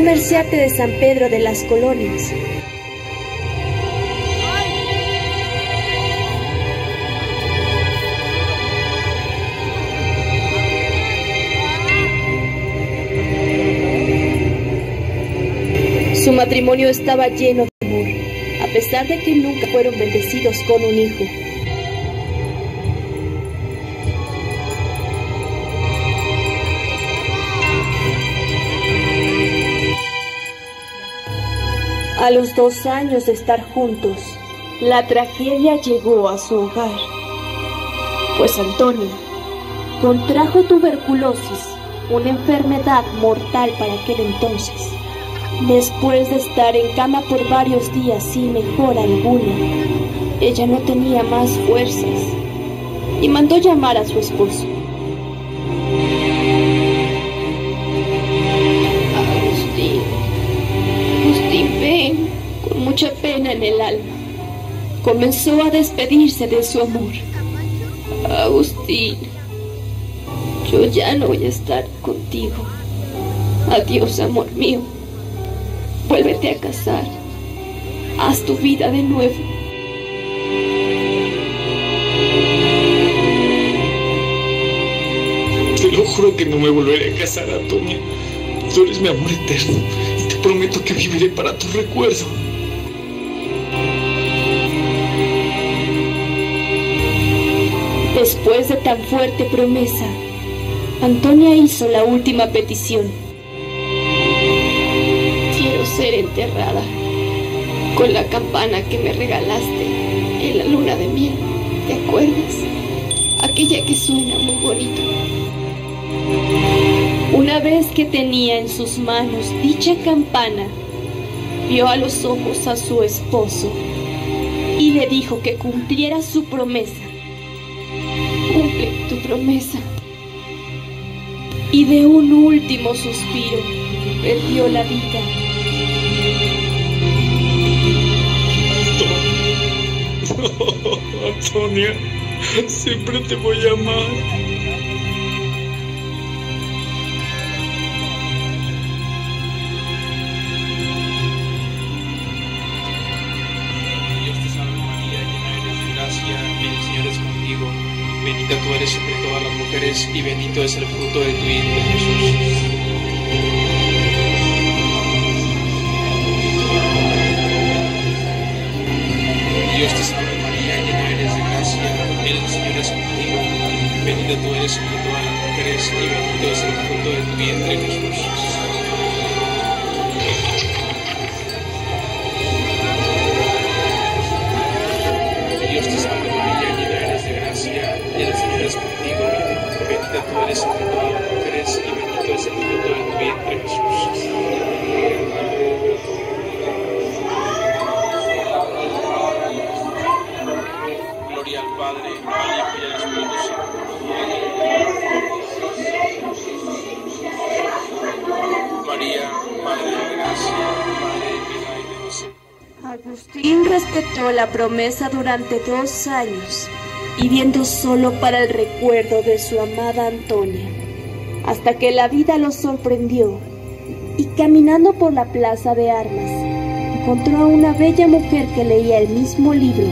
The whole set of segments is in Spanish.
comerciante de San Pedro de las Colonias. Su matrimonio estaba lleno de amor, a pesar de que nunca fueron bendecidos con un hijo. A los 2 años de estar juntos, la tragedia llegó a su hogar, pues Antonia contrajo tuberculosis, una enfermedad mortal para aquel entonces. Después de estar en cama por varios días sin mejora alguna, ella no tenía más fuerzas y mandó llamar a su esposo. Agustín, ven. Con mucha pena en el alma, comenzó a despedirse de su amor. Agustín, yo ya no voy a estar contigo. Adiós, amor mío. Vuélvete a casar. Haz tu vida de nuevo. Te lo juro que no me volveré a casar, Antonia. Tú eres mi amor eterno y te prometo que viviré para tu recuerdo. Después de tan fuerte promesa, Antonia hizo la última petición. Quiero ser enterrada con la campana que me regalaste en la luna de miel. ¿Te acuerdas? Aquella que suena muy bonito. Una vez que tenía en sus manos dicha campana, vio a los ojos a su esposo y le dijo que cumpliera su promesa. Cumple tu promesa. Y de un último suspiro, perdió la vida. Antonia, siempre te voy a amar. Dios te salve María, llena eres de gracia, el Señor es contigo. Bendita tú eres entre todas las mujeres y bendito es el fruto de tu vientre, Jesús. Dios te salve María, llena eres de gracia, el Señor es contigo. Bendita tú eres entre todas las mujeres y bendito es el fruto de tu vientre, Jesús. Dios te salve María, llena eres de gracia, el Señor es contigo. Bendita tú eres entre todas las mujeres y bendito es el fruto de tu vientre, Jesús. Gloria al Padre, al Hijo y al Espíritu Santo. María, Madre de Gracia, Madre de Piedad y de Misericordia. Agustín respetó la promesa durante 2 años, viviendo solo para el recuerdo de su amada Antonia, hasta que la vida lo sorprendió y caminando por la plaza de armas, encontró a una bella mujer que leía el mismo libro.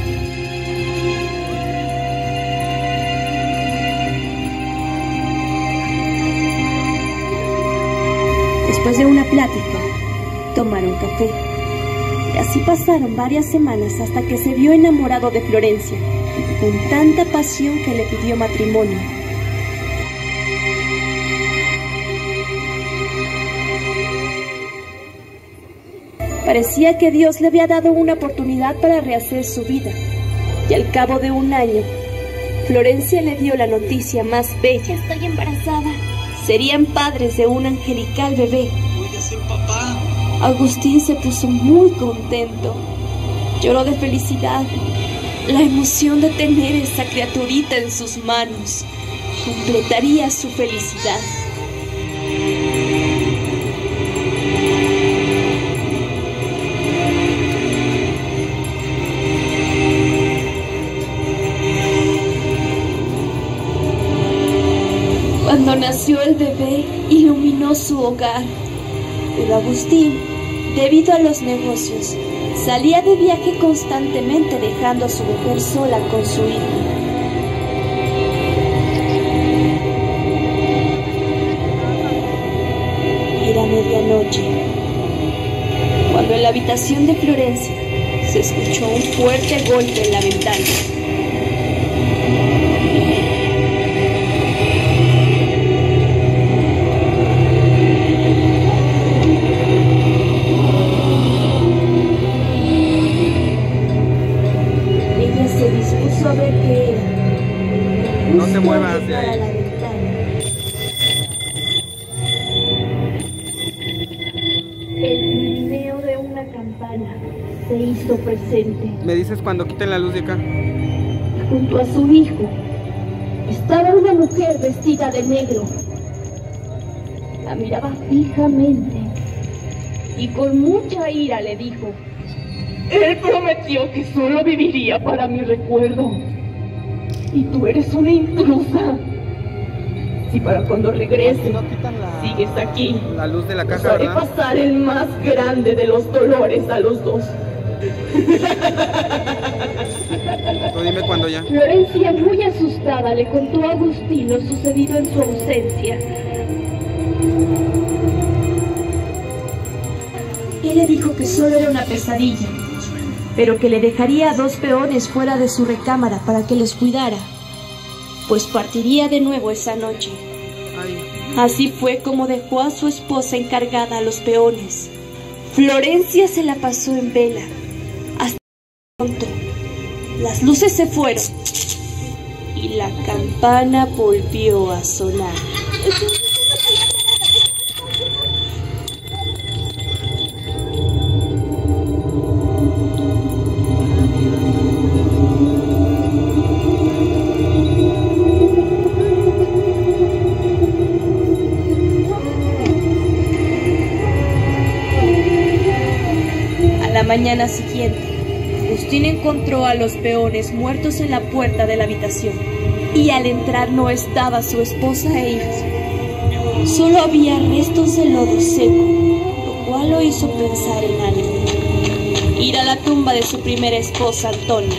Después de una plática, tomaron café. Y así pasaron varias semanas hasta que se vio enamorado de Florencia, con tanta pasión que le pidió matrimonio. Parecía que Dios le había dado una oportunidad para rehacer su vida, y al cabo de 1 año, Florencia le dio la noticia más bella. Estoy embarazada. Serían padres de un angelical bebé. Voy a ser papá. Agustín se puso muy contento. Lloró de felicidad. La emoción de tener esa criaturita en sus manos completaría su felicidad. Cuando nació el bebé, iluminó su hogar. Pero Agustín, debido a los negocios, salía de viaje constantemente dejando a su mujer sola con su hijo. Era medianoche, cuando en la habitación de Florencia se escuchó un fuerte golpe en la ventana. Ella se dispuso a ver qué era. No te muevas de ahí. El tineo de una campana se hizo presente. ¿Me dices cuando quiten la luz de acá? Junto a su hijo estaba una mujer vestida de negro. La miraba fijamente y con mucha ira le dijo: él prometió que solo viviría para mi recuerdo, y tú eres una intrusa. Si para cuando regrese No quitan sigues aquí, la luz de la nos caja, haré ¿verdad? pasar el más grande de los dolores a los dos. Tú dime cuándo ya. Florencia, muy asustada, le contó a Agustín lo sucedido en su ausencia. Él le dijo que solo era una pesadilla, pero que le dejaría a 2 peones fuera de su recámara para que los cuidara, pues partiría de nuevo esa noche. Ay. Así fue como dejó a su esposa encargada a los peones. Florencia se la pasó en vela. Hasta pronto, las luces se fueron y la campana volvió a sonar. A la mañana siguiente, Agustín encontró a los peones muertos en la puerta de la habitación, y al entrar no estaba su esposa e hijos. Solo había restos de lodo seco, lo cual lo hizo pensar en algo: ir a la tumba de su primera esposa, Antonia.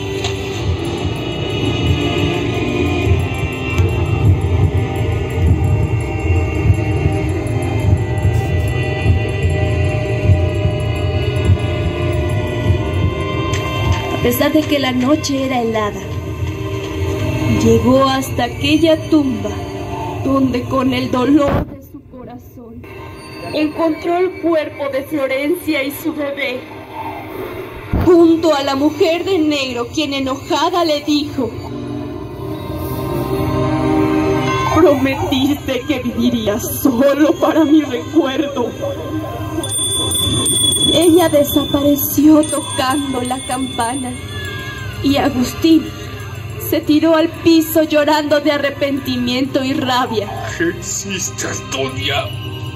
A pesar de que la noche era helada, llegó hasta aquella tumba, donde con el dolor de su corazón encontró el cuerpo de Florencia y su bebé, junto a la mujer de negro, quien enojada le dijo: prometiste que vivirías solo para mi recuerdo. Ella desapareció tocando la campana, y Agustín se tiró al piso llorando de arrepentimiento y rabia. Existe, Antonia.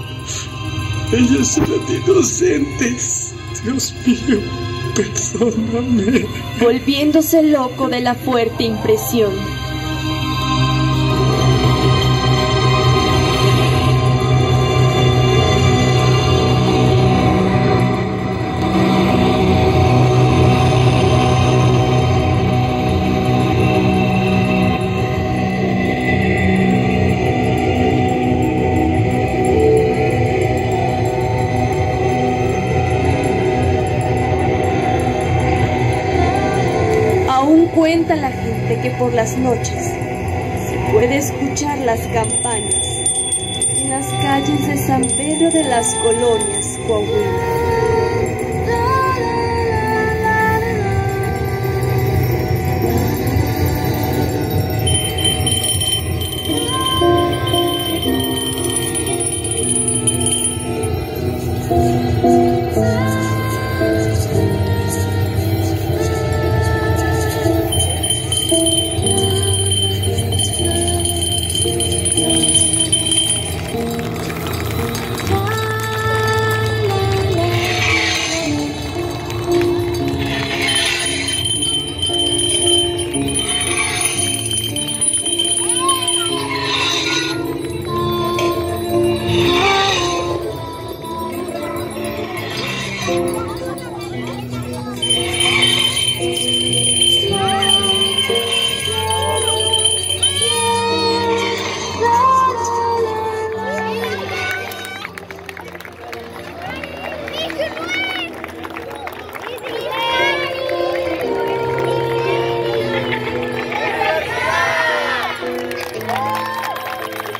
Ellas eran inocentes. Dios mío, perdóname. Volviéndose loco de la fuerte impresión. Cuenta la gente que por las noches se puede escuchar las campanas en las calles de San Pedro de las Colonias, Coahuila.